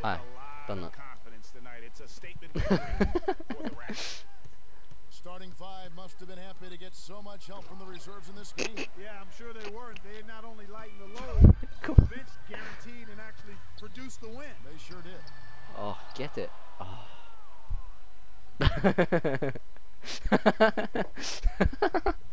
はいどんな Starting five must have been happy to get so much help from the reserves in this game. Yeah, I'm sure they weren't. They not only lightened the load, but the bench guaranteed and actually produced the win. They sure did. Oh, get it. Oh.